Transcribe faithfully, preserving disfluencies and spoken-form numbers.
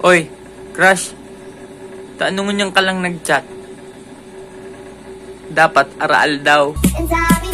Oy, crush. Tanungan niyang ka lang nag-chat. Dapat araal daw.